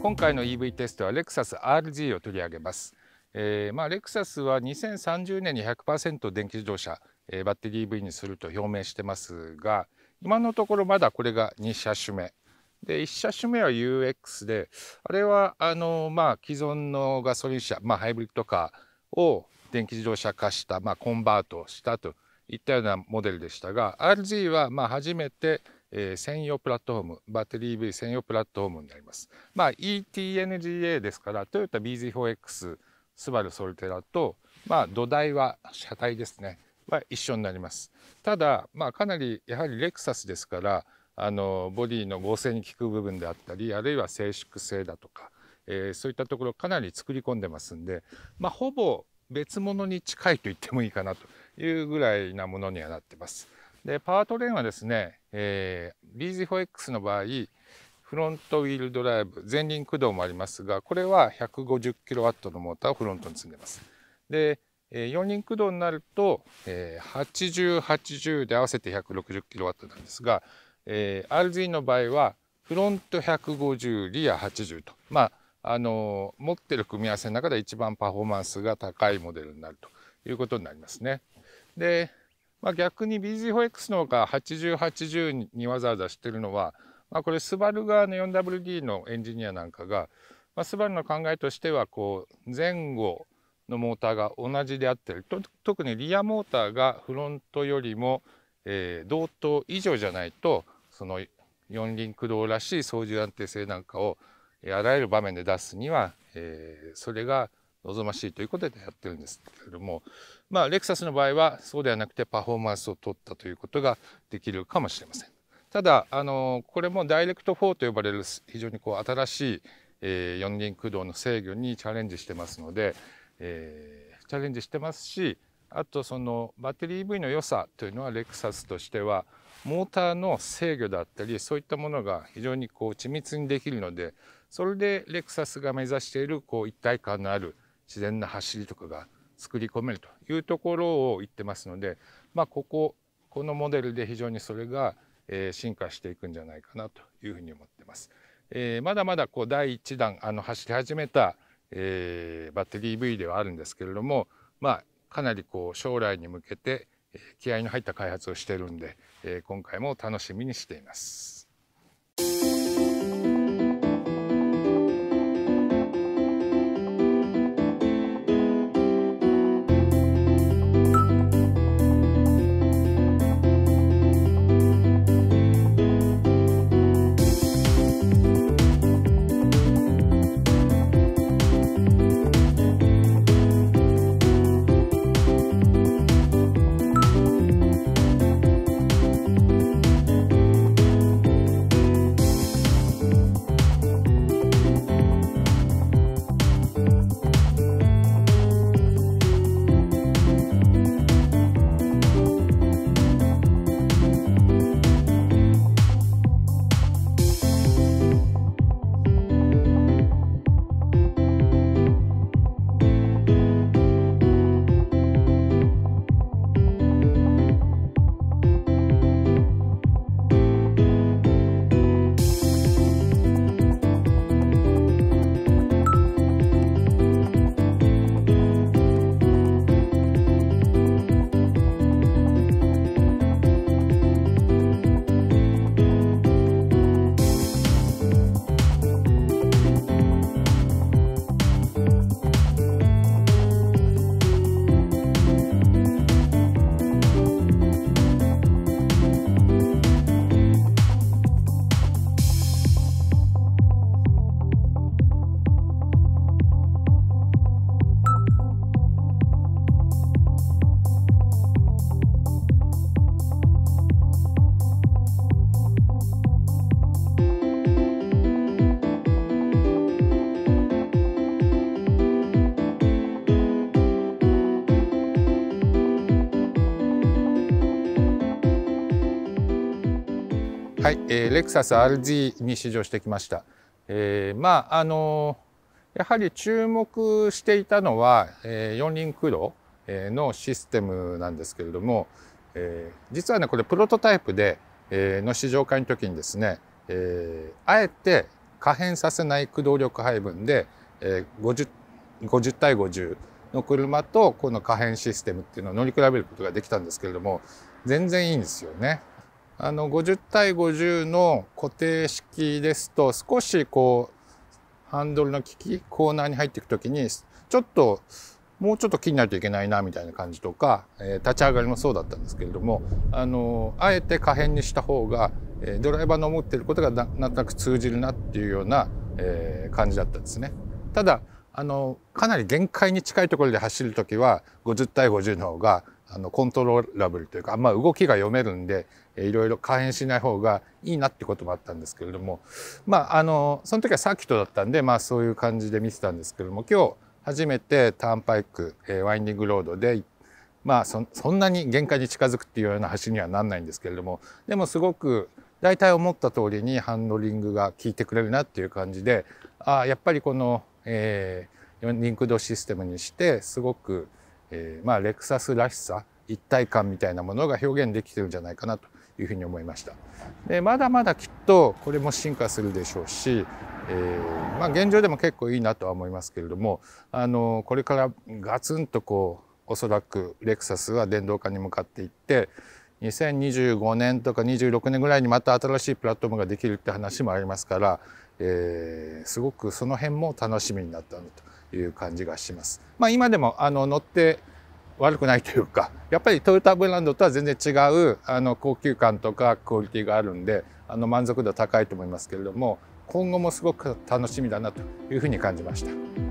今回の EV テストはレクサス RZ を取り上げます。レクサスは2030年に 100% 電気自動車、バッテリー EV にすると表明してますが、今のところまだこれが2車種目で、1車種目は UX で、あれは既存のガソリン車、ハイブリッドカーを電気自動車化した、コンバートしたといったようなモデルでしたが、 RZ は初めて専用プラットフォーム、バッテリー EV 専用プラットフォームになります。ETNGA ですから、トヨタ BZ4X、スバルソルテラと、土台は車体ですね、は一緒になります。ただ、かなりやはりレクサスですから、ボディの剛性に効く部分であったり、あるいは静粛性だとか、そういったところかなり作り込んでますんで、ほぼ別物に近いと言ってもいいかなというぐらいなものにはなってます。で、パワートレーンはですね、BZ4X の場合、フロントウィールドライブ、前輪駆動もありますが、これは 150kW のモーターをフロントに積んでます。で、4輪駆動になると、80、80で合わせて 160kW なんですが、RZ の場合はフロント150、リア80と、持ってる組み合わせの中で一番パフォーマンスが高いモデルになるということになりますね。で、逆に BZ4X の方が80、80にわざわざしてるのは、これスバル側の 4WD のエンジニアなんかが、スバルの考えとしては前後のモーターが同じであってると、特にリアモーターがフロントよりも、同等以上じゃないと、その四輪駆動らしい操縦安定性なんかをあらゆる場面で出すには、それが望ましいということでやってるんですけれども、レクサスの場合はそうではなくてパフォーマンスを取ったということができるかもしれません。ただこれもダイレクト4と呼ばれる非常に新しい、四輪駆動の制御にチャレンジしてますので、チャレンジしてますし、あとそのバッテリー EV の良さというのはレクサスとしてはモーターの制御だったり、そういったものが非常に緻密にできるので、それでレクサスが目指している一体感のある自然な走りとかが作り込めるというところを言ってますので、このモデルで非常にそれが進化していくんじゃないかなというふうに思ってます。まだまだ第1弾走り始めた、バッテリー EV ではあるんですけれども、かなり将来に向けて気合いの入った開発をしているんで、今回も楽しみにしています。はい、レクサス RZ に試乗してきました。やはり注目していたのは、四輪駆動のシステムなんですけれども、実はねこれプロトタイプで、の試乗会の時にですね、あえて可変させない駆動力配分で、50対50の車とこの可変システムっていうのを乗り比べることができたんですけれども、全然いいんですよね。50対50の固定式ですと、少しこうハンドルの利きコーナーに入っていくときにちょっともうちょっと気になるといけないなみたいな感じとか、立ち上がりもそうだったんですけれども、あえて可変にした方がドライバーの思っていることがなんとなく通じるなっていうような感じだったんですね。ただかなり限界に近いところで走るときは50対50の方がコントローラブルというか、動きが読めるんでいろいろ可変しない方がいいなってこともあったんですけれども、その時はサーキットだったんで、そういう感じで見てたんですけれども、今日初めてターンパイク、ワインディングロードで、そんなに限界に近づくっていうような走りにはなんないんですけれども、でもすごく大体思った通りにハンドリングが効いてくれるなっていう感じで、やっぱりこの、4輪駆動システムにしてすごく、レクサスらしさ、一体感みたいなものが表現できてるんじゃないかなというふうに思いました。でまだまだきっとこれも進化するでしょうし、現状でも結構いいなとは思いますけれども、これからガツンとこうおそらくレクサスは電動化に向かっていって、2025年とか26年ぐらいにまた新しいプラットフォームができるって話もありますから、すごくその辺も楽しみになったという感じがします。今でも乗って悪くないというか、やっぱりトヨタブランドとは全然違う高級感とかクオリティがあるんで、満足度高いと思いますけれども、今後もすごく楽しみだなというふうに感じました。